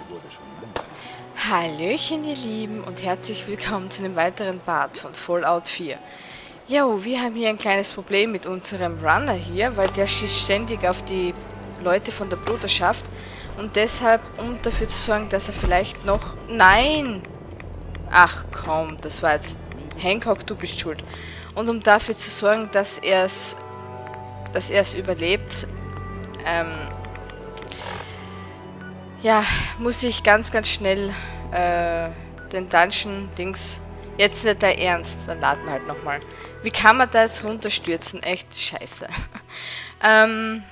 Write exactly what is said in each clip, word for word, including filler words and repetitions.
Hallöchen ihr Lieben und herzlich willkommen zu einem weiteren Part von Fallout vier. Jo, wir haben hier ein kleines Problem mit unserem Runner hier, weil der schießt ständig auf die Leute von der Bruderschaft und deshalb, um dafür zu sorgen, dass er vielleicht noch... Nein! Ach komm, das war jetzt... Hancock, du bist schuld. Und um dafür zu sorgen, dass er es dass er es überlebt, ähm... ja, muss ich ganz, ganz schnell äh, den Dungeon-Dings... Jetzt nicht der Ernst, dann laden wir halt nochmal. Wie kann man da jetzt runterstürzen? Echt scheiße. ähm...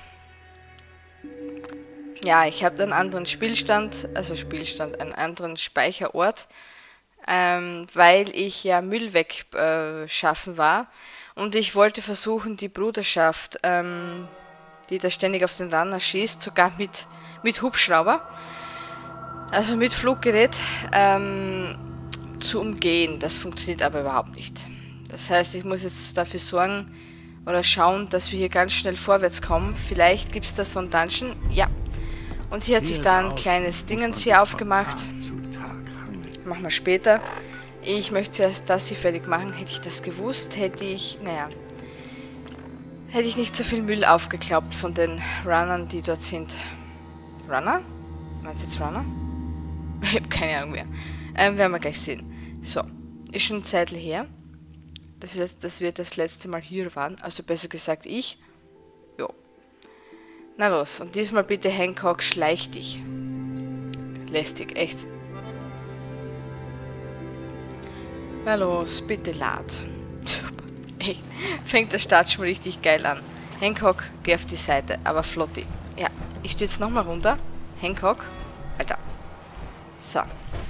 Ja, ich habe einen anderen Spielstand, also Spielstand, einen anderen Speicherort, ähm, weil ich ja Müll wegschaffen äh, war. Und ich wollte versuchen, die Bruderschaft, ähm, die da ständig auf den Runner schießt, sogar mit, mit Hubschrauber, also mit Fluggerät, ähm, zu umgehen. Das funktioniert aber überhaupt nicht. Das heißt, ich muss jetzt dafür sorgen oder schauen, dass wir hier ganz schnell vorwärts kommen. Vielleicht gibt es da so ein Dungeon. Ja. Und hier hat sich da ein kleines Dingens hier aufgemacht. Machen wir später. Ich möchte zuerst das hier fertig machen. Hätte ich das gewusst, hätte ich, naja, hätte ich nicht so viel Müll aufgeklaubt von den Runnern, die dort sind. Runner? Meinst du jetzt Runner? Ich habe keine Ahnung mehr. Ähm, werden wir gleich sehen. So, ist schon eine Zeit her, dass wir, das, dass wir das letzte Mal hier waren. Also besser gesagt ich. Jo. Na los, und diesmal bitte Hancock, schleich dich. Lästig, echt. Na los, bitte lad. Echt. Fängt der Start schon richtig geil an. Hancock, geh auf die Seite, aber flotti. Ja, ich stürze nochmal runter. Hancock, Alter. So.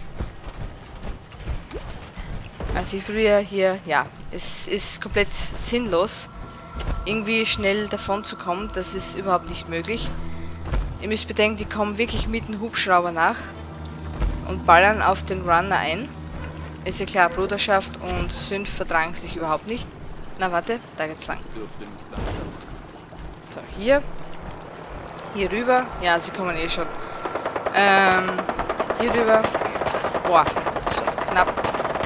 Also ich probiere hier, ja, es ist komplett sinnlos, irgendwie schnell davon zu kommen. Das ist überhaupt nicht möglich. Ihr müsst bedenken, die kommen wirklich mit dem Hubschrauber nach und ballern auf den Runner ein. Ist ja klar, Bruderschaft und Sünd vertragen sich überhaupt nicht. Na warte, da geht's lang. So, hier. Hier rüber. Ja, sie kommen eh schon. Ähm, hier rüber. Boah, das war jetzt knapp.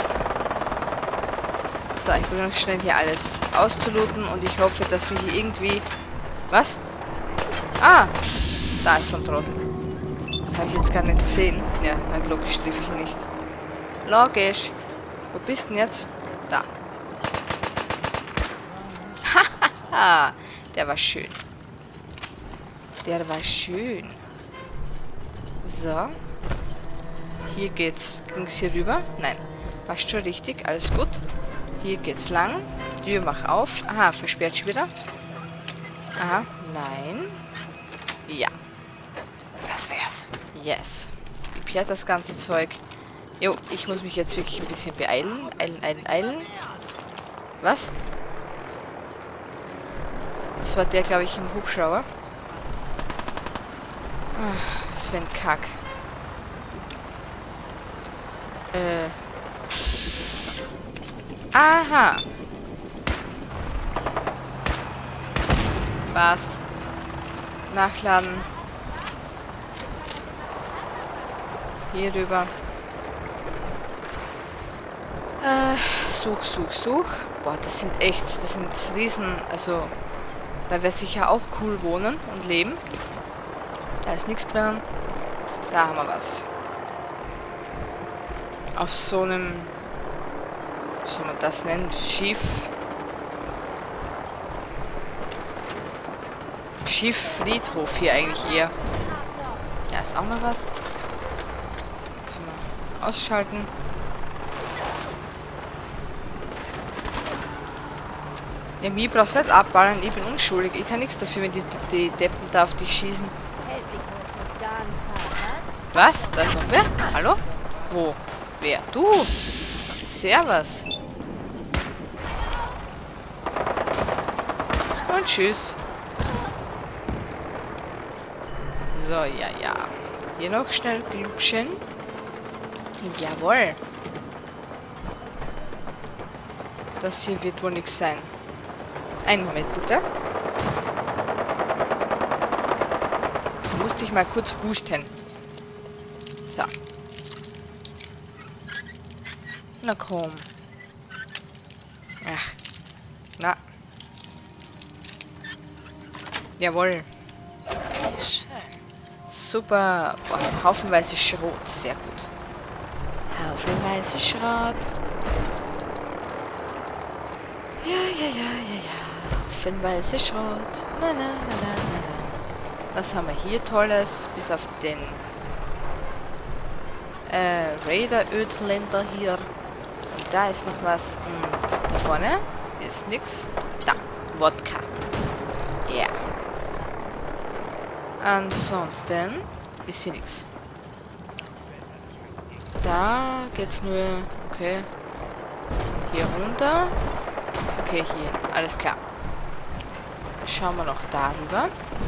So, ich will noch schnell hier alles auszulooten und ich hoffe, dass wir hier irgendwie... Was? Ah! Da ist so ein Trottel. Das habe ich jetzt gar nicht gesehen. Ja, na, logisch treffe ich ihn nicht. Logisch. Wo bist denn jetzt? Da. Hahaha! Der war schön. Der war schön. So. Hier geht's. Ging's hier rüber? Nein. Passt schon richtig. Alles gut. Hier geht's lang. Tür mach auf. Aha, versperrt schon wieder. Aha, nein. Ja. Das wär's. Yes. Gib her das ganze Zeug. Jo, ich muss mich jetzt wirklich ein bisschen beeilen. Eilen, eilen, eilen. Was? Das war der, glaube ich, im Hubschrauber. Ah, was für ein Kack. Äh... Aha. Passt. Nachladen. Hier rüber. Äh, such, such, such. Boah, das sind echt, das sind Riesen, also da wäre sicher auch cool wohnen und leben. Da ist nichts drin. Da haben wir was. Auf so einem... Wie soll man das nennen? Schiff. Schifffriedhof hier eigentlich eher. Ja, ist auch noch was. Können wir ausschalten. Ja, mir brauchst du nicht abballern, ich bin unschuldig. Ich kann nichts dafür, wenn die, die Deppen da auf dich schießen. Was? Da ist noch wer? Hallo? Wo? Wer? Du? Servus. Und tschüss. So, ja, ja. Hier noch schnell Glubschen. Jawohl. Das hier wird wohl nichts sein. Einen Moment bitte. Du musst dich mal kurz husten. So. Na komm. Ach. Na. Jawohl. Schön. Super. Boah, haufenweise Schrot. Sehr gut. Haufenweise Schrot. Ja, ja, ja, ja, ja. Haufenweise Schrot. Na, na, na, na, na, na. Was haben wir hier Tolles? Bis auf den äh, Raider-Ödländer hier. Und da ist noch was. Und da vorne ist nix. Da. Wodka. Ja. Yeah. Ansonsten ist hier nichts. Da geht's nur. Okay. Hier runter. Okay, hier. Alles klar. Schauen wir noch darüber.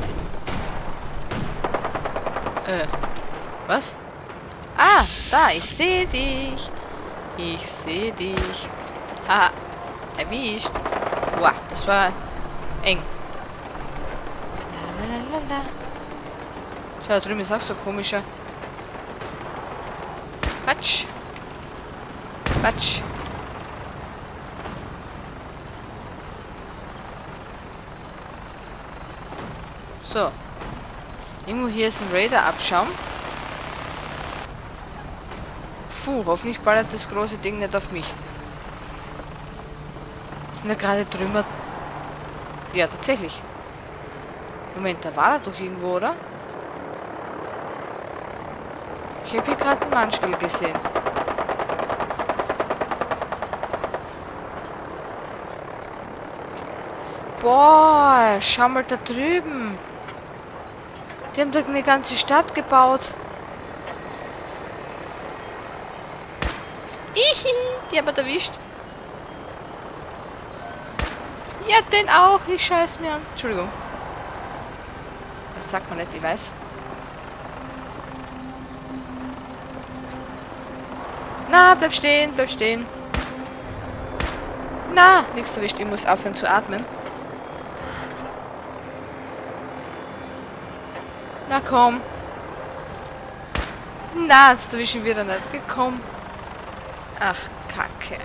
Äh. Was? Ah, da. Ich sehe dich. Ich sehe dich. Haha. Erwischt. Boah, das war eng. Lalalala. Schau, da drüben ist auch so komischer. Quatsch. Quatsch. So. Irgendwo hier ist ein Raider-Abschaum. Puh, hoffentlich ballert das große Ding nicht auf mich. Sind da gerade Trümmer? Ja, tatsächlich. Moment, da war er doch irgendwo, oder? Ich habe hier gerade einen Manschkel gesehen. Boah, schau mal da drüben. Die haben doch eine ganze Stadt gebaut. Ihi, die haben wir erwischt. Ja, den auch. Ich scheiß mir an. Entschuldigung. Das sagt man nicht, ich weiß. Na, bleib stehen, bleib stehen. Na, nichts erwischt. Ich muss aufhören zu atmen. Na komm. Na, jetzt erwischen wir wieder nicht gekommen. Ach, Kacke.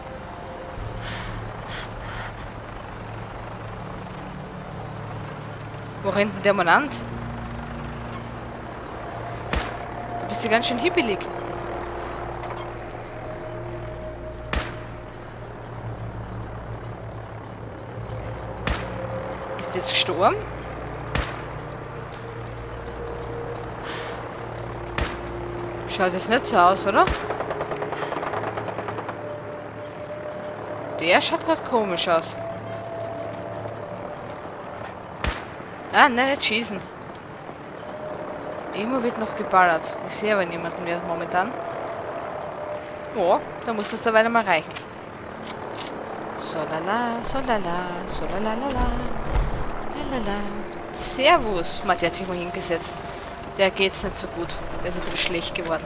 Wo rennt denn der Mann an? Du bist ja ganz schön hibbelig. Ist jetzt gestorben? Schaut jetzt nicht so aus, oder? Der schaut gerade komisch aus. Ah, nein, nicht schießen. Irgendwo wird noch geballert. Ich sehe aber niemanden mehr momentan. Oh, da muss das dabei mal reichen. So lala, so lala, so lala, lala, lala. Servus. Man, der hat sich mal hingesetzt. Der geht's nicht so gut. Der ist ein bisschen schlecht geworden.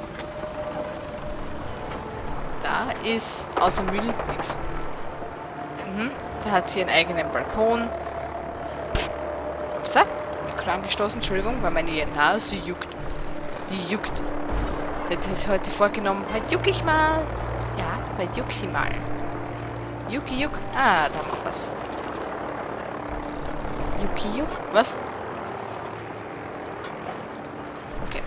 Da ist außer Müll nichts. Mhm. Da hat sie einen eigenen Balkon. So, Mikro angestoßen, Entschuldigung, weil meine Nase juckt. Die juckt. Der hat sich heute vorgenommen, heute juck ich mal. Ja, heute juck ich mal. Jucki juck. Ah, da noch was. Jucki juck. Was? Okay.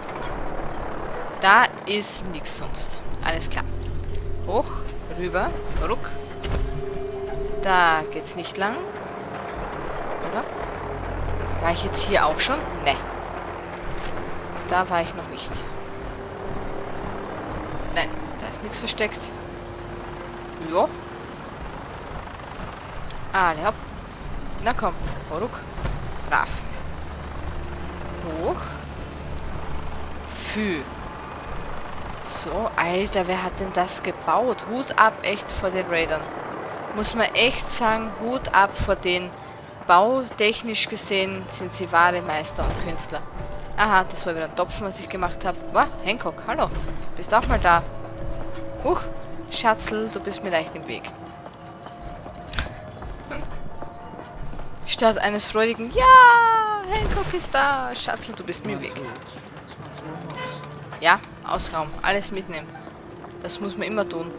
Da ist nichts sonst. Alles klar. Hoch, rüber, ruck. Da geht's nicht lang. Oder? War ich jetzt hier auch schon? Ne. Da war ich noch nicht. Nein, da ist nichts versteckt. Jo. Alle hopp. Na komm, ruck. Brav. Hoch. Fü. So, Alter, wer hat denn das gebaut? Hut ab, echt vor den Raidern. Muss man echt sagen, Hut ab vor den. Bautechnisch gesehen sind sie wahre Meister und Künstler. Aha, das war wieder ein Topfen, was ich gemacht habe. Wow, Hancock, hallo. Bist auch mal da. Huch, Schatzl, du bist mir leicht im Weg. Statt eines freudigen Ja, Hancock ist da. Schatzl, du bist mir im Weg. Ja, Ausraum. Alles mitnehmen. Das muss man immer tun.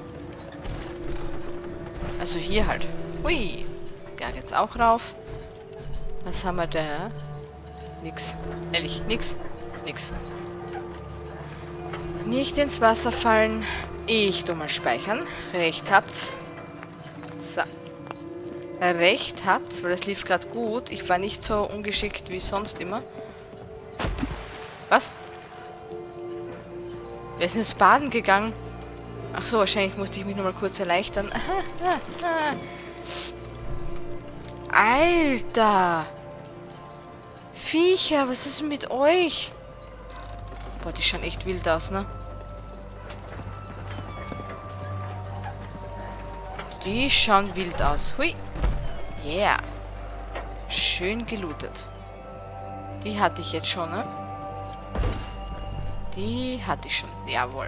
Also hier halt. Hui. Da geht's auch rauf. Was haben wir da? Nix. Ehrlich, nix. Nix. Nicht ins Wasser fallen. Ich tu mal speichern. Recht habt's. So. Recht habt's, weil das lief gerade gut. Ich war nicht so ungeschickt wie sonst immer. Was? Wer ist denn jetzt baden gegangen? Ach so, wahrscheinlich musste ich mich nur mal kurz erleichtern. Alter! Viecher, was ist denn mit euch? Boah, die schauen echt wild aus, ne? Die schauen wild aus. Hui. Yeah. Schön gelootet. Die hatte ich jetzt schon, ne? Die hatte ich schon. Jawohl.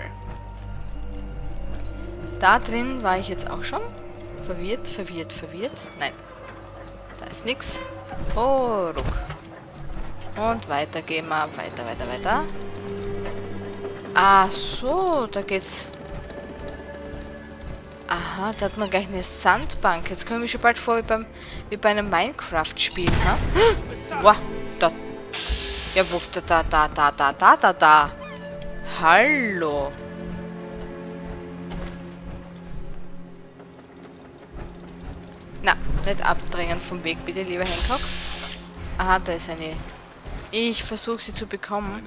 Da drin war ich jetzt auch schon. Verwirrt, verwirrt, verwirrt. Nein. Da ist nix. Oh, ruck. Und weiter gehen wir. Weiter, weiter, weiter. Ah, so. Da geht's. Aha, da hat man gleich eine Sandbank. Jetzt kommen wir schon bald vor wie, beim, wie bei einem Minecraft-Spiel, ha? Wow, da. Ja, wo, da, da, da, da, da, da, da. Hallo. Na, nicht abdrängen vom Weg, bitte, lieber Hancock. Aha, da ist eine. Ich versuche sie zu bekommen.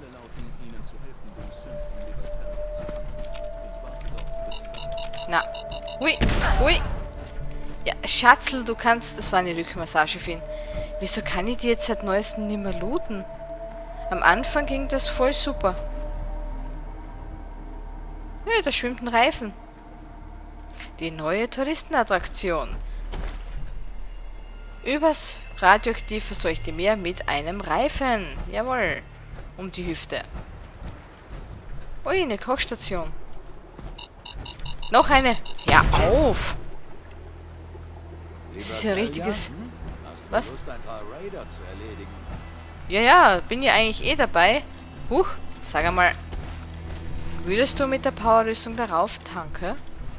Na. Hui. Hui. Ja, Schatzel, du kannst... Das war eine Rückmassage für ihn. Wieso kann ich die jetzt seit neuestem nicht mehr looten? Am Anfang ging das voll super. Ja, da schwimmt ein Reifen. Die neue Touristenattraktion. Übers radioaktiv verseuchte Meer mit einem Reifen. Jawohl. Um die Hüfte. Ui, eine Kochstation. Noch eine. Ja, auf. Das ist ja ein richtiges... Was? Ja, ja, bin ja eigentlich eh dabei. Huch, sag einmal. Würdest du mit der Powerrüstung darauf tanken?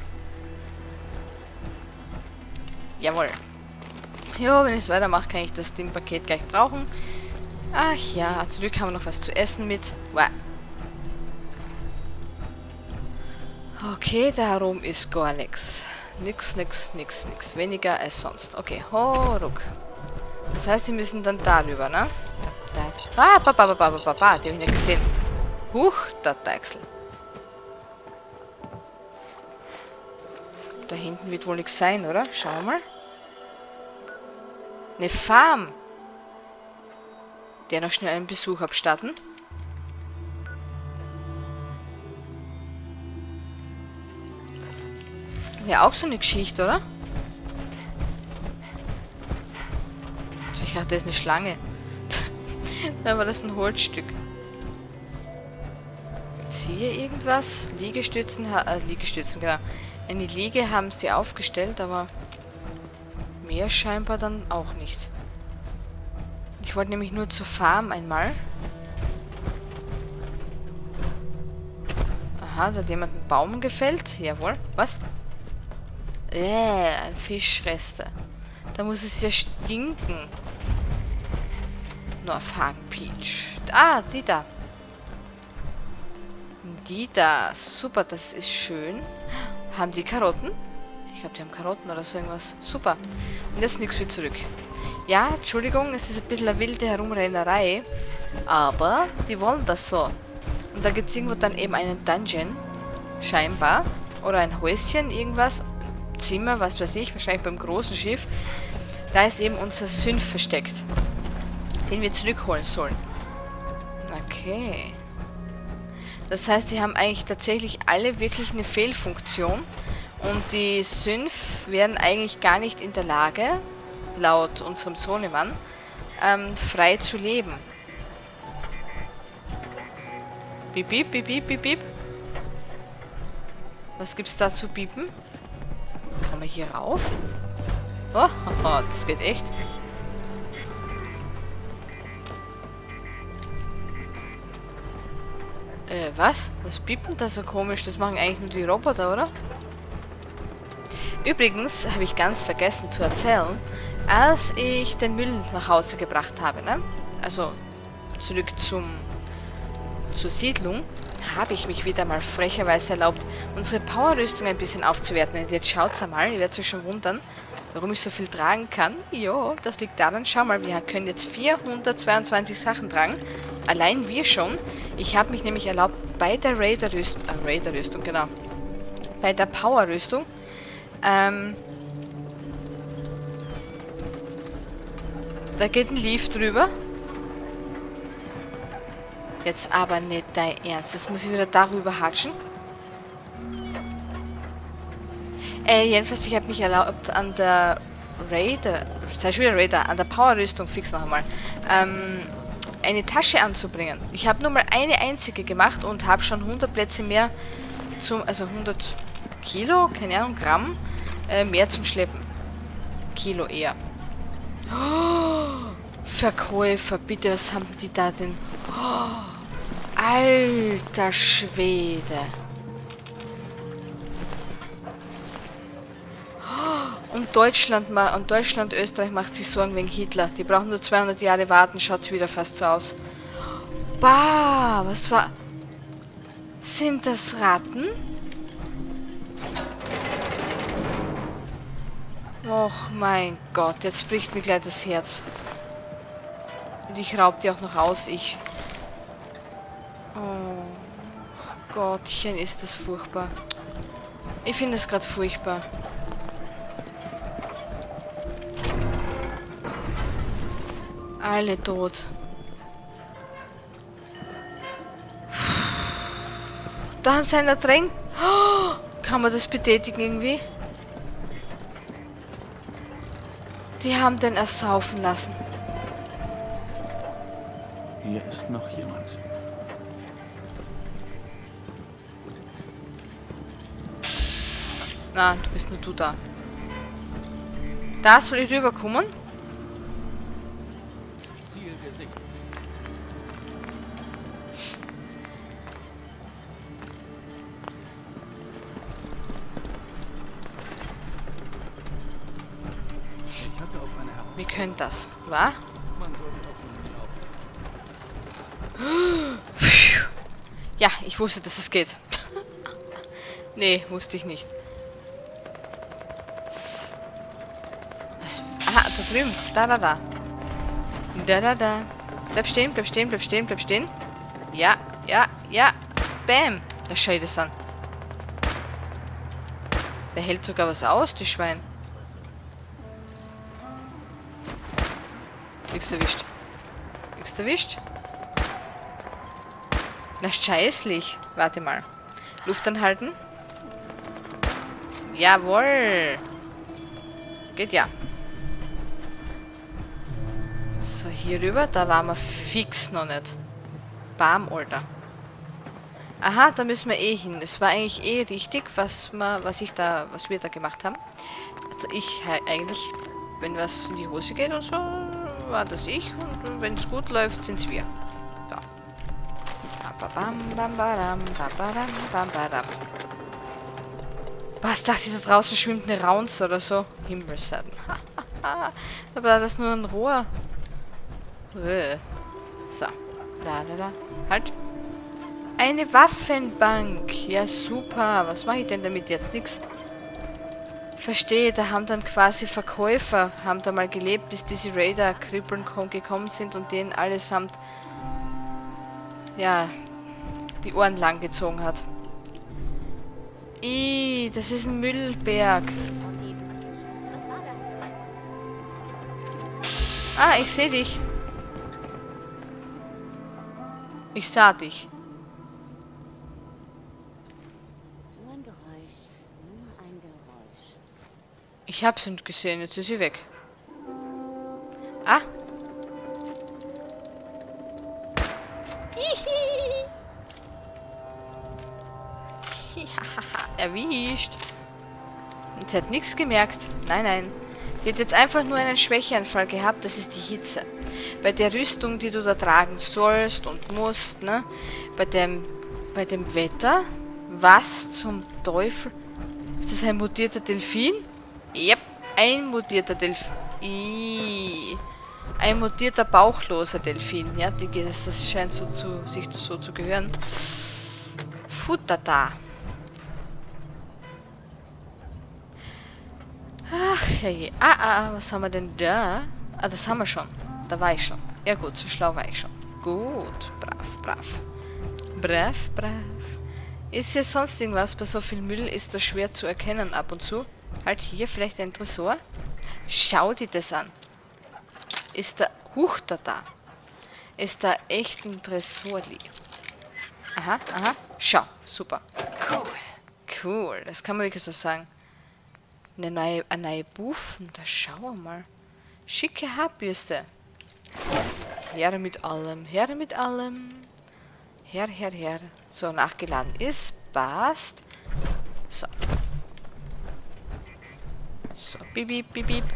Jawohl. Ja, wenn ich es weitermache, kann ich das Steam-Paket gleich brauchen. Ach ja, zum Glück haben wir noch was zu essen mit. Wow. Okay, da herum ist gar nichts. Nix, nix, nix, nix. Weniger als sonst. Okay, ruck. Das heißt, sie müssen dann darüber, ne? Da. Ah, papa, papa, papa, papa. Die habe ich nicht gesehen. Huch, der Deichsel. Da hinten wird wohl nichts sein, oder? Schauen wir mal. Eine Farm. Der noch schnell einen Besuch abstatten. Wäre auch so eine Geschichte, oder? Ich dachte, das ist eine Schlange. Da war das ein Holzstück. Ist hier irgendwas? Liegestützen, äh, Liegestützen, genau. Eine Liege haben sie aufgestellt, aber mehr scheinbar dann auch nicht. Ich wollte nämlich nur zur Farm einmal. Aha, da hat jemand einen Baum gefällt. Jawohl. Was? Äh, Fischreste. Da muss es ja stinken. Northagen Peach. Ah, die da. Die da. Super, das ist schön. Haben die Karotten? Ich glaube, die haben Karotten oder so irgendwas. Super. Und jetzt nichts wie zurück. Ja, Entschuldigung, es ist ein bisschen eine wilde Herumrennerei. Aber die wollen das so. Und da gibt es irgendwo dann eben einen Dungeon. Scheinbar. Oder ein Häuschen, irgendwas. Zimmer, was weiß ich. Wahrscheinlich beim großen Schiff. Da ist eben unser Synth versteckt. Den wir zurückholen sollen. Okay. Das heißt, die haben eigentlich tatsächlich alle wirklich eine Fehlfunktion. Und die Synth wären eigentlich gar nicht in der Lage, laut unserem Sohnemann, ähm, frei zu leben. Bip, bip, bip, bip, bip, bip. Was gibt's da zu biepen? Kann man hier rauf? Oh, haha, das geht echt. Äh, was? Was piept denn da so komisch? Das machen eigentlich nur die Roboter, oder? Übrigens habe ich ganz vergessen zu erzählen, als ich den Müll nach Hause gebracht habe, ne? Also zurück zum zur Siedlung, habe ich mich wieder mal frecherweise erlaubt, unsere Powerrüstung ein bisschen aufzuwerten. Und jetzt schaut's einmal, ihr werdet euch schon wundern, warum ich so viel tragen kann. Jo, das liegt daran, schau mal, wir können jetzt vierhundertzweiundzwanzig Sachen tragen. Allein wir schon. Ich habe mich nämlich erlaubt, bei der Raider-Rüstung, äh, Raider-Rüstung, genau, bei der Power-Rüstung, ähm, da geht ein Leaf drüber. Jetzt aber nicht dein Ernst. Jetzt muss ich wieder darüber hatschen. Äh, jedenfalls, ich habe mich erlaubt, an der Raider, sei schon wieder Raider, an der Power-Rüstung, fix noch einmal, ähm, eine Tasche anzubringen. Ich habe nur mal eine einzige gemacht und habe schon hundert Plätze mehr zum, also hundert Kilo, keine Ahnung, Gramm, äh, mehr zum Schleppen. Kilo eher. Oh, Verkäufer, bitte, was haben die da denn? Oh, alter Schwede. Und Deutschland, und Deutschland, Österreich macht sich Sorgen wegen Hitler. Die brauchen nur zweihundert Jahre warten, schaut's wieder fast so aus. Bah, was war... Sind das Ratten? Och mein Gott, jetzt bricht mir gleich das Herz. Und ich raub die auch noch aus, ich. Oh Gottchen, ist das furchtbar. Ich finde es gerade furchtbar. Alle tot. Da haben sie einen ertränkt. Oh, kann man das betätigen irgendwie? Die haben den ersaufen lassen. Hier ist noch jemand. Na, du bist nur du da. Da soll ich rüberkommen? Ziel gesichert. Ich hatte auf eine Herausforderung. Wie könnt das, wa? Man sollte auf ihn laufen. Ja, ich wusste, dass es geht. Nee, wusste ich nicht. Was? Aha, da drüben. Da, da, da. Da, da, da. Bleib stehen, bleib stehen, bleib stehen, bleib stehen. Ja, ja, ja. Bam. Da schau ich das an. Der hält sogar was aus, die Schwein. Nichts erwischt. Nichts erwischt. Na, scheißlich. Warte mal. Luft anhalten. Jawohl. Geht ja. So, hier rüber. Da waren wir fix noch nicht. Bam, Alter. Aha, da müssen wir eh hin. Das war eigentlich eh richtig, was wir, was ich da, was wir da gemacht haben. Also ich eigentlich, wenn was in die Hose geht und so, war das ich. Und wenn es gut läuft, sind es wir. So. Was dachte ich, da draußen schwimmt eine Raunz oder so? Himmelsseiten. Aber das ist nur ein Rohr. So. Da, da, da. Halt. Eine Waffenbank. Ja, super. Was mache ich denn damit jetzt? Nix. Verstehe, da haben dann quasi Verkäufer, haben da mal gelebt, bis diese Raider-Krippeln gekommen sind und denen allesamt, ja, die Ohren lang gezogen hat. Ih, das ist ein Müllberg. Ah, ich sehe dich. Ich sah dich. Nur ein Geräusch, nur ein Geräusch. Ich hab's nicht gesehen, jetzt ist sie weg. Ah. Erwischt. Und sie hat nichts gemerkt. Nein, nein. Die hat jetzt einfach nur einen Schwächeanfall gehabt. Das ist die Hitze. Bei der Rüstung, die du da tragen sollst und musst, ne? Bei dem bei dem Wetter? Was zum Teufel? Ist das ein mutierter Delfin? Yep, ein mutierter Delfin. Ih. Ein mutierter bauchloser Delfin. Ja, die, das scheint so zu, sich so zu gehören. Futter da. Ach, hey. Ah, ah, was haben wir denn da? Ah, das haben wir schon. Da war ich schon. Ja gut, so schlau war ich schon. Gut, brav, brav. Brav, brav. Ist hier sonst irgendwas? Bei so viel Müll ist das schwer zu erkennen ab und zu. Halt hier vielleicht ein Tresor. Schau dir das an. Ist da... Huch, da da. Ist da echt ein Tresor liegt. Aha, aha. Schau, super. Cool. Cool, das kann man wirklich so sagen. Eine neue, eine neue Buffen, da schauen wir mal. Schicke Haarbürste. Her mit allem, her mit allem. Her, her, her. So, nachgeladen ist. Passt. So. So, bip, bip, bip, bip.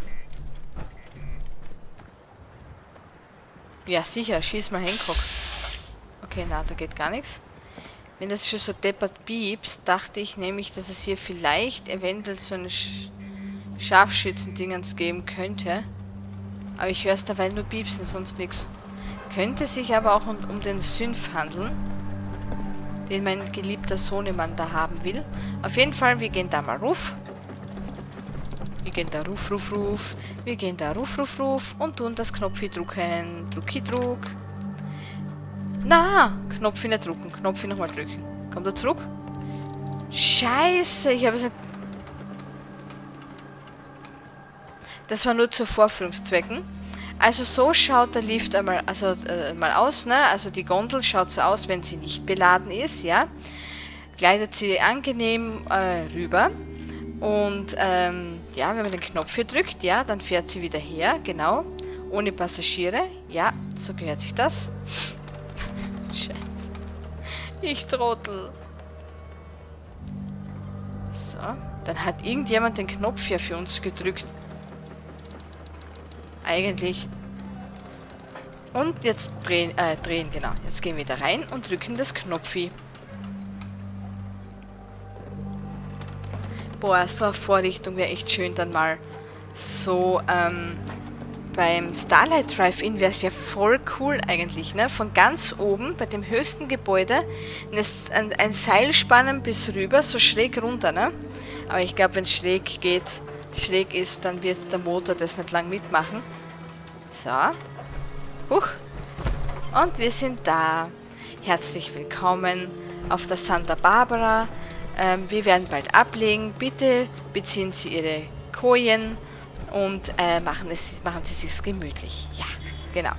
Ja, sicher, schieß mal Hancock. Okay, na, da geht gar nichts. Wenn das schon so deppert piepst, dachte ich nämlich, dass es hier vielleicht eventuell so eine Sch Scharfschützen-Dingens geben könnte. Aber ich höre es dabei nur piepsen, sonst nichts. Könnte sich aber auch um, um den Synth handeln, den mein geliebter Sohnemann da haben will. Auf jeden Fall, wir gehen da mal ruf. Wir gehen da ruf, ruf, ruf. Wir gehen da ruf, ruf, ruf. Und tun das Knopf drücken. Drucki, druck. Na, Knopf nicht drücken. Knopf nochmal drücken. Kommt er zurück? Scheiße, ich habe es nicht... Das war nur zu Vorführungszwecken. Also so schaut der Lift einmal also, äh, mal aus, ne? Also die Gondel schaut so aus, wenn sie nicht beladen ist, ja. Gleitet sie angenehm äh, rüber. Und ähm, ja, wenn man den Knopf hier drückt, ja, dann fährt sie wieder her, genau. Ohne Passagiere. Ja, so gehört sich das. Scheiße. Ich trottel. So, dann hat irgendjemand den Knopf hier für uns gedrückt. Eigentlich. Und jetzt drehen, äh, drehen, genau. Jetzt gehen wir da rein und drücken das Knopfi. Boah, so eine Vorrichtung wäre echt schön dann mal. So, ähm, beim Starlight Drive-In wäre es ja voll cool eigentlich, ne? Von ganz oben, bei dem höchsten Gebäude, ein, ein Seil spannen bis rüber, so schräg runter, ne? Aber ich glaube, wenn es schräg geht, schräg ist, dann wird der Motor das nicht lang mitmachen. So. Huch. Und wir sind da. Herzlich willkommen auf der Santa Barbara. Ähm, wir werden bald ablegen. Bitte beziehen Sie Ihre Kojen und äh, machen, es, machen Sie sich's gemütlich. Ja, genau.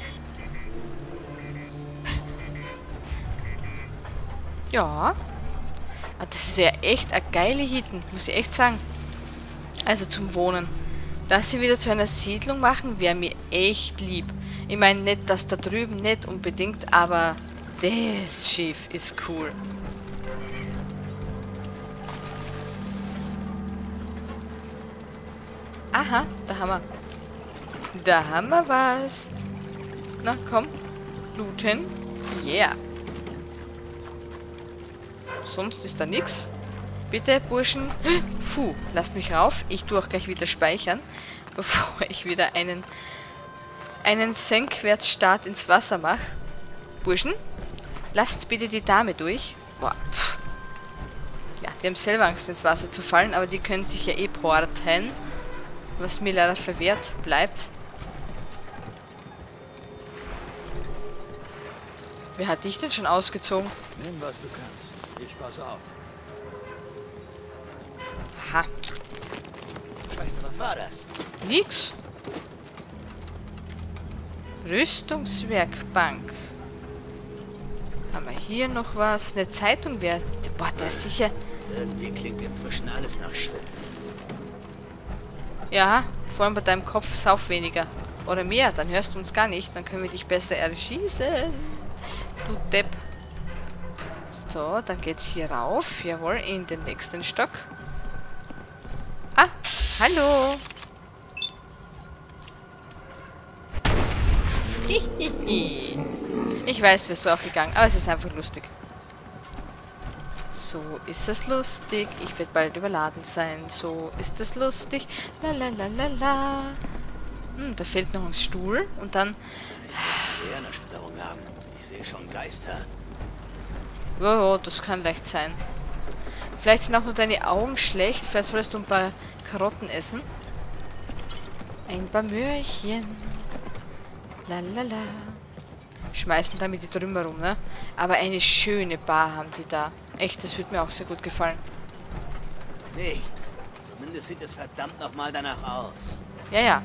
Ja. Das wäre echt eine geile Hitten, muss ich echt sagen. Also zum Wohnen. Dass sie wieder zu einer Siedlung machen, wäre mir echt lieb. Ich meine nicht, dass da drüben nicht unbedingt, aber das Schiff ist cool. Aha, da haben wir. Da haben wir was. Na, komm. Looten. Yeah. Sonst ist da nichts. Bitte, Burschen. Puh, lasst mich rauf. Ich tue auch gleich wieder speichern, bevor ich wieder einen, einen Senkwärtsstart ins Wasser mache. Burschen, lasst bitte die Dame durch. Boah, pff. Ja, die haben selber Angst, ins Wasser zu fallen, aber die können sich ja eh porten, was mir leider verwehrt bleibt. Wer hat dich denn schon ausgezogen? Nimm, was du kannst. Ich pass auf. Aha. Weißt du, was war das? Nix. Rüstungswerkbank. Haben wir hier noch was? Eine Zeitung wäre... Boah, der ist sicher... Irgendwie klingt inzwischen alles nach Schwimmen. Ja, vor allem bei deinem Kopf sauf weniger. Oder mehr, dann hörst du uns gar nicht. Dann können wir dich besser erschießen. Du Depp. So, dann geht's hier rauf. Jawohl, in den nächsten Stock. Ah, hallo. Hihihi. Ich weiß, wir sind auch gegangen, aber es ist einfach lustig. So ist es lustig. Ich werde bald überladen sein. So ist es lustig. La la la la la. Hm, da fehlt noch ein Stuhl. Und dann... Ich muss eine Erschütterung haben. Ich sehe schon Geister. Oh, oh, das kann leicht sein. Vielleicht sind auch nur deine Augen schlecht. Vielleicht solltest du ein paar Karotten essen. Ein paar Möhrchen. Lalala. Schmeißen damit die Trümmer rum, ne? Aber eine schöne Bar haben die da. Echt, das wird mir auch sehr gut gefallen. Nichts. Zumindest sieht es verdammt nochmal danach aus. Ja, ja.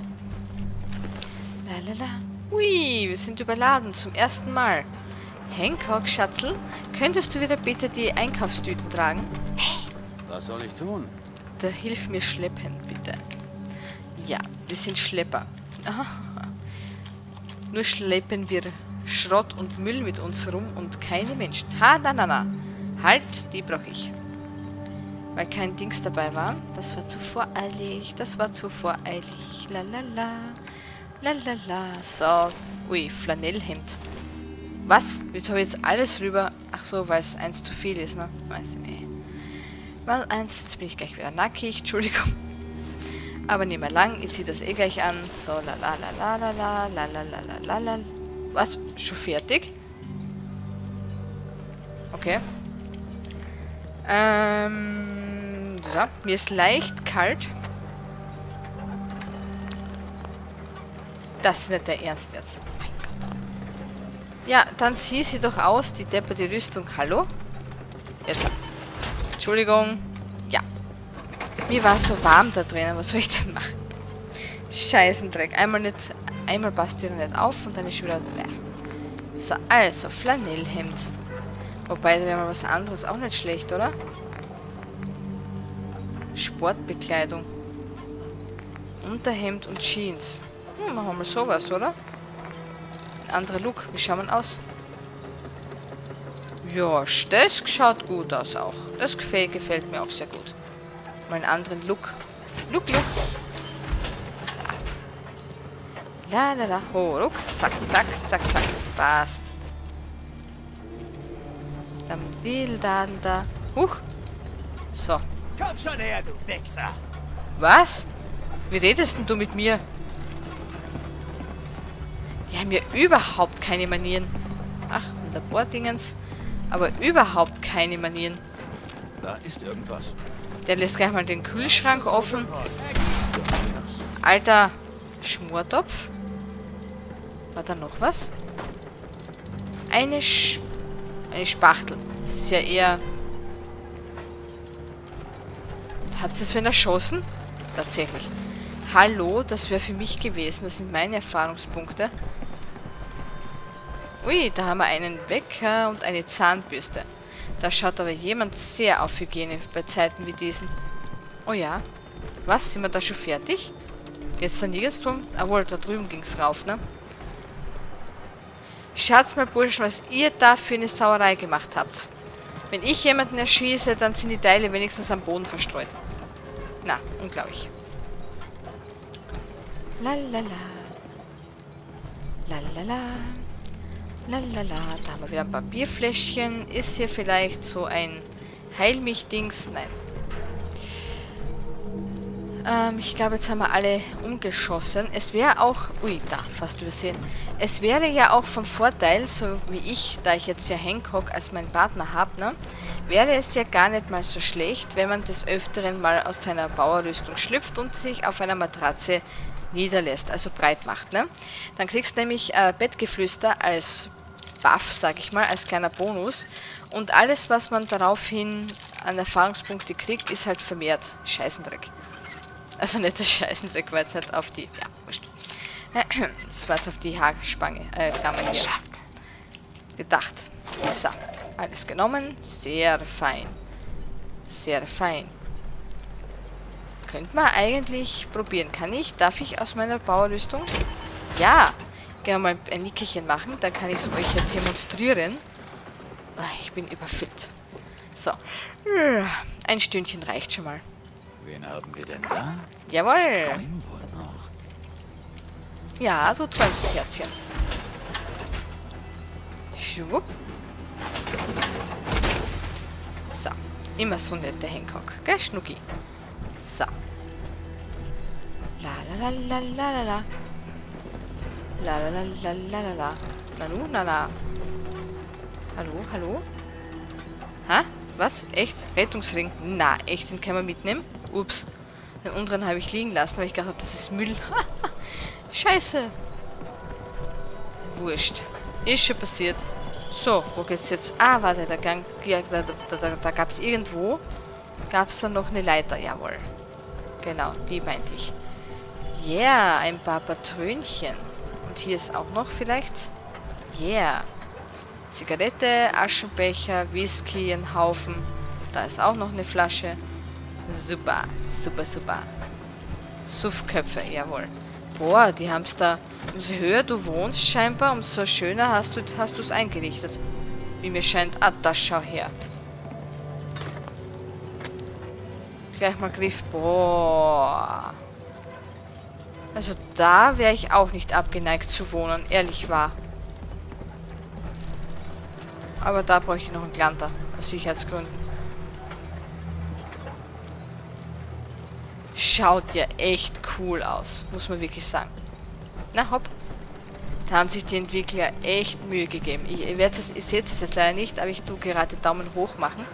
Lalala. Ui, wir sind überladen zum ersten Mal. Hancock, Schatzel, könntest du wieder bitte die Einkaufstüten tragen? Was soll ich tun? Da hilf mir schleppen, bitte. Ja, wir sind Schlepper. Aha. Nur schleppen wir Schrott und Müll mit uns rum und keine Menschen. Ha, na, na, na. Halt, die brauche ich. Weil kein Dings dabei war. Das war zu voreilig. Das war zu voreilig. Lalala. Lalala. So. Ui, Flanellhemd. Was? Wieso habe ich jetzt alles rüber? Ach so, weil es eins zu viel ist, ne? Weiß ich nicht. Mal eins, jetzt bin ich gleich wieder nackig. Entschuldigung. Aber nicht mehr lang. Ich ziehe das eh gleich an. So, la la la la la la la la la la. Was? Schon fertig? Okay. Ähm. So. Mir ist leicht kalt. Das ist nicht der Ernst jetzt. Mein Gott. Ja, dann zieh sie doch aus, die depperte Rüstung. Hallo? Jetzt. Entschuldigung. Ja. Mir war so warm da drinnen. Was soll ich denn machen? Scheißendreck. Einmal nicht. Einmal passt wieder nicht auf und dann ist schon wieder. So, also, Flanellhemd. Wobei, da wäre mal was anderes auch nicht schlecht, oder? Sportbekleidung. Unterhemd und Jeans. Hm, machen wir mal sowas, oder? Ein anderer Look. Wie schauen wir aus? Ja, das schaut gut aus auch. Das gefällt, gefällt mir auch sehr gut. Mal einen anderen Look. Look, Look. La la la. Oh, Ruck. Zack, zack, zack, zack. Passt. Dann Dil, da, da. Huch. So. Komm schon her, du Wichser. Was? Wie redest denn du mit mir? Die haben ja überhaupt keine Manieren. Ach, ein Labordingens. Aber überhaupt keine Manieren. Da ist irgendwas. Der lässt gleich mal den Kühlschrank offen. Alter Schmortopf. War da noch was? Eine Sch eine Spachtel. Das ist ja eher... Habt ihr das wen erschossen? Tatsächlich. Hallo, das wäre für mich gewesen. Das sind meine Erfahrungspunkte. Ui, da haben wir einen Wecker und eine Zahnbürste. Da schaut aber jemand sehr auf Hygiene bei Zeiten wie diesen. Oh ja. Was? Sind wir da schon fertig? Jetzt da nirgends drum? Jawohl, da drüben ging es rauf, ne? Schaut's mal, Burschen, was ihr da für eine Sauerei gemacht habt. Wenn ich jemanden erschieße, dann sind die Teile wenigstens am Boden verstreut. Na, unglaublich. Lalala. Lalala. Lalala. Da haben wir wieder ein paar Bierfläschchen. Ist hier vielleicht so ein Heilmich-Dings? Nein. Ähm, ich glaube, jetzt haben wir alle umgeschossen. Es wäre auch... Ui, da, fast übersehen. Es wäre ja auch von Vorteil, so wie ich, da ich jetzt ja Hancock als meinen Partner habe, ne, wäre es ja gar nicht mal so schlecht, wenn man des Öfteren mal aus seiner Bauerrüstung schlüpft und sich auf einer Matratze niederlässt, also breit macht, ne. Dann kriegst du nämlich äh, Bettgeflüster als Buff, sag ich mal, als kleiner Bonus. Und alles, was man daraufhin an Erfahrungspunkte kriegt, ist halt vermehrt Scheißendreck. Also nicht der Scheißendreck, weil es halt auf die... Ja, wurscht. Das war jetzt auf die Haarspange, äh, Klammer hier. Gedacht. So, alles genommen. Sehr fein. Sehr fein. Könnte man eigentlich probieren. Kann ich? Darf ich aus meiner Bauerrüstung? Ja. Gerne mal ein Nickerchen machen. Dann kann ich es euch ja demonstrieren. Ich bin überfüllt. So. Ein Stündchen reicht schon mal. Wen haben wir denn da? Jawohl. Träumen wohl noch. Ja, du träumst, Herzchen. Schwupp. Immer so nett, der Hancock. Gell, Schnucki? So. La la la la la la la. La la la la la la la. Nanu, na na. Hallo, hallo? Ha? Was? Echt? Rettungsring? Na, echt, den kann man mitnehmen? Ups. Den unteren habe ich liegen lassen, weil ich gedacht habe, das ist Müll. Scheiße. Wurscht. Ist schon passiert. So, wo geht's jetzt? Ah, warte, da, gang, ja, da, da, da, da gab es irgendwo, gab es dann noch eine Leiter, jawohl. Genau, die meinte ich. Yeah, ein paar Patrönchen. Und hier ist auch noch vielleicht. Yeah. Zigarette, Aschenbecher, Whisky, ein Haufen. Da ist auch noch eine Flasche. Super, super, super. Suffköpfe, jawohl. Boah, die haben es da... Umso höher du wohnst scheinbar, umso schöner hast du hast es eingerichtet. Wie mir scheint. Ah, das schau her. Gleich mal Griff. Boah. Also da wäre ich auch nicht abgeneigt zu wohnen, ehrlich wahr. Aber da bräuchte ich noch einen Glanter, aus Sicherheitsgründen. Schaut ja echt cool aus, muss man wirklich sagen. Na hopp. Da haben sich die Entwickler echt Mühe gegeben. Ich, ihr, es, ihr seht es jetzt leider nicht, aber ich tue gerade Daumen hoch machen.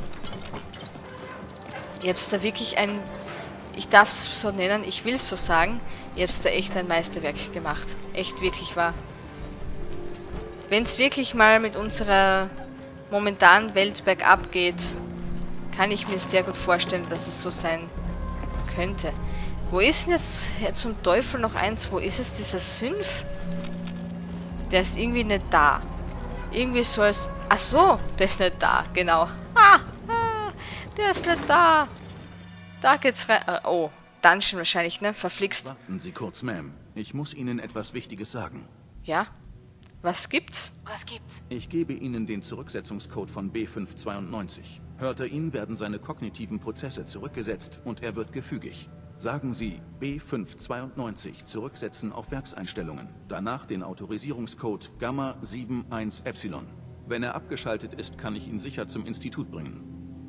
Ihr habt da wirklich ein... Ich darf es so nennen, ich will es so sagen. Ihr habt da echt ein Meisterwerk gemacht. Echt wirklich wahr. Wenn es wirklich mal mit unserer momentanen Welt bergab geht, kann ich mir sehr gut vorstellen, dass es so sein könnte. Wo ist denn jetzt zum Teufel noch eins? Wo ist jetzt dieser Synth? Der ist irgendwie nicht da. Irgendwie soll es... Ach so, der ist nicht da, genau. Ah, ah, der ist nicht da. Da geht's rein. Äh, oh, Dungeon wahrscheinlich, ne? Verflixt. Warten Sie kurz, Ma'am. Ich muss Ihnen etwas Wichtiges sagen. Ja? Was gibt's? Was gibt's? Ich gebe Ihnen den Zurücksetzungscode von B fünf zweiundneunzig. Hört er ihn, werden seine kognitiven Prozesse zurückgesetzt und er wird gefügig. Sagen Sie B fünf zweiundneunzig zurücksetzen auf Werkseinstellungen. Danach den Autorisierungscode Gamma sieben eins Epsilon. Wenn er abgeschaltet ist, kann ich ihn sicher zum Institut bringen.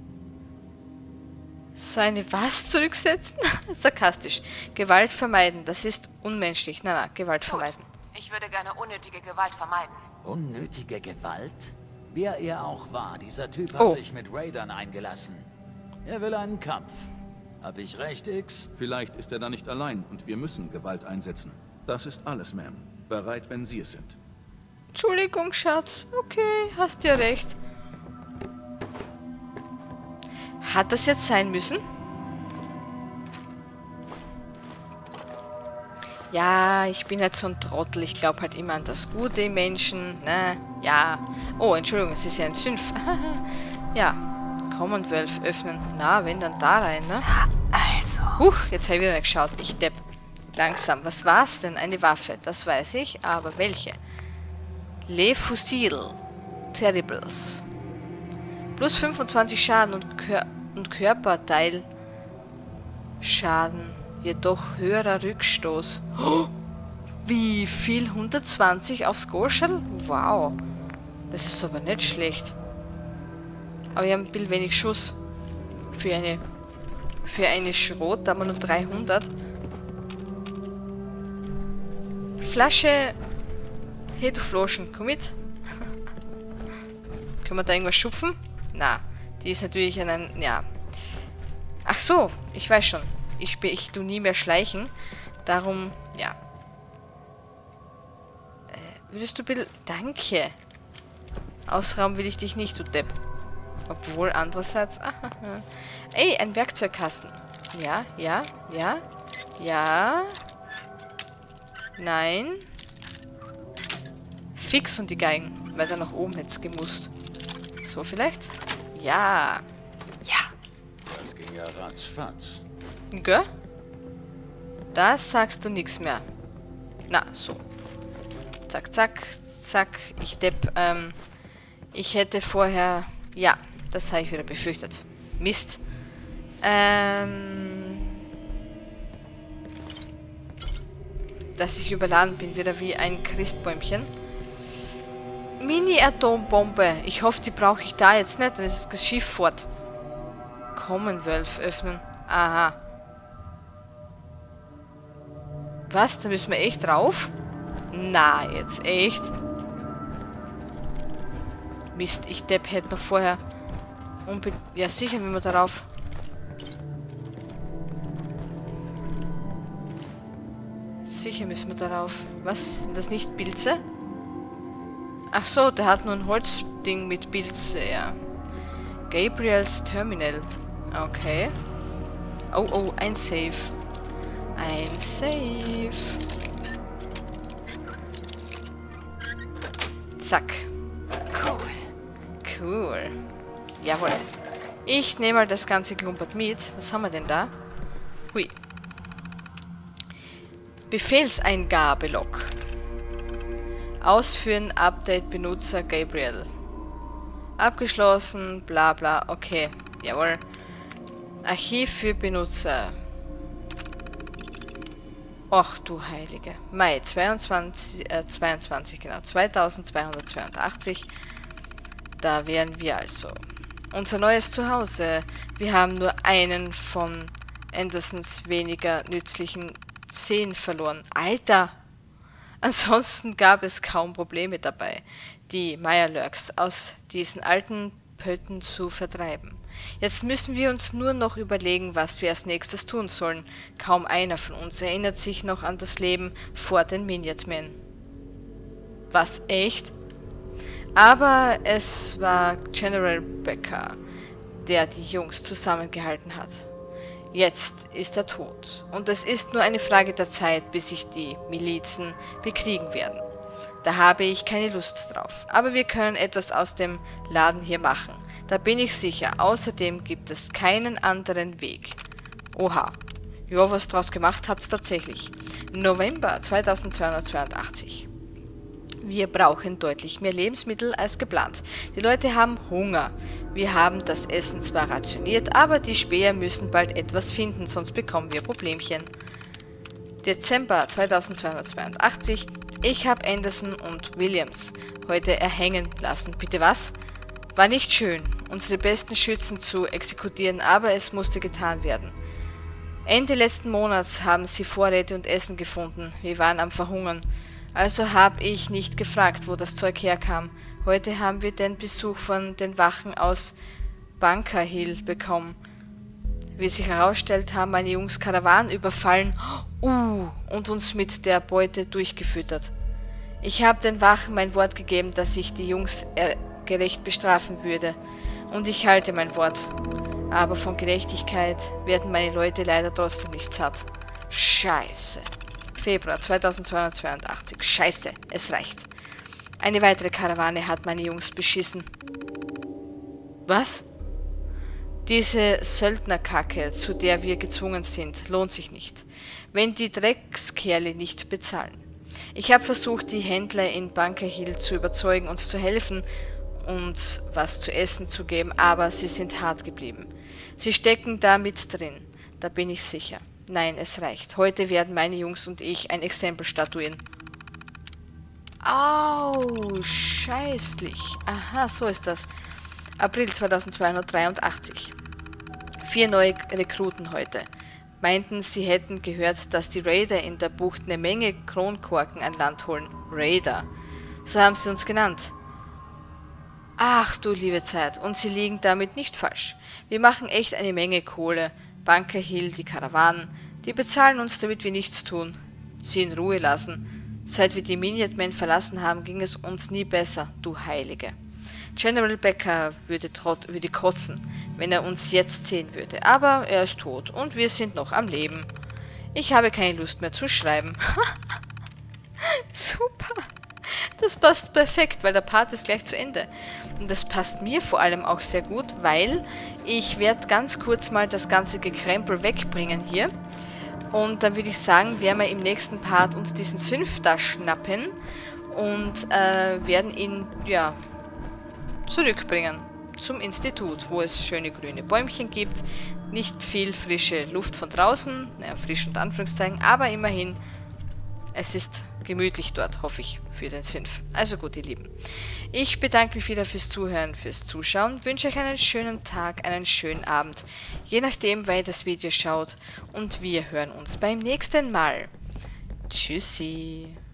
Seine was zurücksetzen? Sarkastisch. Gewalt vermeiden. Das ist unmenschlich. Na, na, Gewalt vermeiden. Ich würde gerne unnötige Gewalt vermeiden. Unnötige Gewalt? Wer er auch war, dieser Typ hat Oh. sich mit Raidern eingelassen. Er will einen Kampf. Hab ich recht, X? Vielleicht ist er da nicht allein und wir müssen Gewalt einsetzen. Das ist alles, Ma'am. Bereit, wenn Sie es sind. Entschuldigung, Schatz. Okay, hast ja recht. Hat das jetzt sein müssen? Ja, ich bin halt so ein Trottel. Ich glaube halt immer an das Gute im Menschen. Ne? Ja. Oh, Entschuldigung, es ist ja ein Synth. Ja. Commonwealth öffnen. Na, wenn dann da rein, ne? Also. Huch, jetzt habe ich wieder nicht geschaut. Ich depp. Langsam. Was war's denn? Eine Waffe. Das weiß ich. Aber welche? Le Fusil. Terribles. Plus fünfundzwanzig Schaden und, Kör und Körperteil. Schaden. Jedoch höherer Rückstoß. Oh, wie viel? hundertzwanzig aufs Goschel? Wow. Das ist aber nicht schlecht. Aber wir haben ein bisschen wenig Schuss. Für eine... Für eine Schrot, da haben wir nur dreihundert. Flasche... Hey, du Floschen, komm mit. Können wir da irgendwas schupfen? Na, die ist natürlich ein... Ja. Ach so, ich weiß schon. Ich, ich tu nie mehr schleichen. Darum, ja. Äh, würdest du bitte... Danke. Ausrauben will ich dich nicht, du Depp. Obwohl, andererseits... Ahaha. Ey, ein Werkzeugkasten. Ja, ja, ja. Ja. Nein. Fix und die Geigen. Weil er nach oben hätte gemusst. So vielleicht? Ja. Ja. Das ging ja ratzfatz. Gell? Da sagst du nichts mehr. Na, so. Zack, zack, zack. Ich depp, ähm... Ich hätte vorher... Ja, das habe ich wieder befürchtet. Mist. Ähm... Dass ich überladen bin, wieder wie ein Christbäumchen. Mini-Atombombe. Ich hoffe, die brauche ich da jetzt nicht, dann ist das Schiff fort. Commonwealth öffnen. Aha. Was? Da müssen wir echt drauf? Na, jetzt echt? Mist, ich Depp hätte noch vorher... Unbe ja, sicher, wenn wir darauf... Sicher müssen wir darauf. Was? Sind das nicht Pilze? Ach so, der hat nur ein Holzding mit Pilze, ja. Gabriels Terminal. Okay. Oh, oh, ein Safe. Ein Safe. Zack. Cool. Cool. Jawohl. Ich nehme mal das ganze Klumpert mit. Was haben wir denn da? Hui. Befehlseingabelog. Ausführen, Update, Benutzer, Gabriel. Abgeschlossen, bla bla, okay. Jawohl. Archiv für Benutzer. Och du Heilige. Mai zweiundzwanzig, äh, zweiundzwanzig, genau. zweitausendzweihundertzweiundachtzig. Da wären wir also. Unser neues Zuhause. Wir haben nur einen von Andersons weniger nützlichen Zehen verloren. Alter! Ansonsten gab es kaum Probleme dabei, die Mirelurks aus diesen alten Pötten zu vertreiben. Jetzt müssen wir uns nur noch überlegen, was wir als nächstes tun sollen. Kaum einer von uns erinnert sich noch an das Leben vor den Minutemen. Was, echt? Aber es war General Becker, der die Jungs zusammengehalten hat. Jetzt ist er tot. Und es ist nur eine Frage der Zeit, bis sich die Milizen bekriegen werden. Da habe ich keine Lust drauf. Aber wir können etwas aus dem Laden hier machen. Da bin ich sicher. Außerdem gibt es keinen anderen Weg. Oha. Ja, was draus gemacht habt's tatsächlich. November zweitausendzweihundertzweiundachtzig. Wir brauchen deutlich mehr Lebensmittel als geplant. Die Leute haben Hunger. Wir haben das Essen zwar rationiert, aber die Späher müssen bald etwas finden, sonst bekommen wir Problemchen. Dezember zweitausendzweihundertzweiundachtzig. Ich habe Anderson und Williams heute erhängen lassen. Bitte was? War nicht schön, unsere besten Schützen zu exekutieren, aber es musste getan werden. Ende letzten Monats haben sie Vorräte und Essen gefunden. Wir waren am Verhungern. Also habe ich nicht gefragt, wo das Zeug herkam. Heute haben wir den Besuch von den Wachen aus Bunker Hill bekommen. Wie sich herausstellt, haben meine Jungs Karawanen überfallen uh, und uns mit der Beute durchgefüttert. Ich habe den Wachen mein Wort gegeben, dass ich die Jungs gerecht bestrafen würde. Und ich halte mein Wort. Aber von Gerechtigkeit werden meine Leute leider trotzdem nicht satt. Scheiße. Februar zweitausendzweihundertzweiundachtzig. Scheiße, es reicht. Eine weitere Karawane hat meine Jungs beschissen. Was? Diese Söldnerkacke, zu der wir gezwungen sind, lohnt sich nicht, wenn die Dreckskerle nicht bezahlen. Ich habe versucht, die Händler in Bunker Hill zu überzeugen, uns zu helfen und was zu essen zu geben, aber sie sind hart geblieben. Sie stecken da mit drin, da bin ich sicher. Nein, es reicht. Heute werden meine Jungs und ich ein Exempel statuieren. Au, scheißlich. Aha, so ist das. April zweitausendzweihundertdreiundachtzig. Vier neue Rekruten heute. Meinten, sie hätten gehört, dass die Raider in der Bucht eine Menge Kronkorken an Land holen. Raider. So haben sie uns genannt. Ach du liebe Zeit. Und sie liegen damit nicht falsch. Wir machen echt eine Menge Kohle. Bunker Hill, die Karawanen, die bezahlen uns, damit wir nichts tun. Sie in Ruhe lassen. Seit wir die Minutemen verlassen haben, ging es uns nie besser, du Heilige. General Becker würde, trot, würde kotzen, wenn er uns jetzt sehen würde. Aber er ist tot und wir sind noch am Leben. Ich habe keine Lust mehr zu schreiben. Super. Das passt perfekt, weil der Part ist gleich zu Ende. Und das passt mir vor allem auch sehr gut, weil ich werde ganz kurz mal das ganze Gekrempel wegbringen hier. Und dann würde ich sagen, werden wir im nächsten Part uns diesen Synth da schnappen und äh, werden ihn, ja, zurückbringen zum Institut, wo es schöne grüne Bäumchen gibt. Nicht viel frische Luft von draußen, naja, frisch unter Anführungszeichen, aber immerhin, es ist gemütlich dort, hoffe ich, für den Synth. Also gut, ihr Lieben. Ich bedanke mich wieder fürs Zuhören, fürs Zuschauen, wünsche euch einen schönen Tag, einen schönen Abend, je nachdem, wer ihr das Video schaut, und wir hören uns beim nächsten Mal. Tschüssi.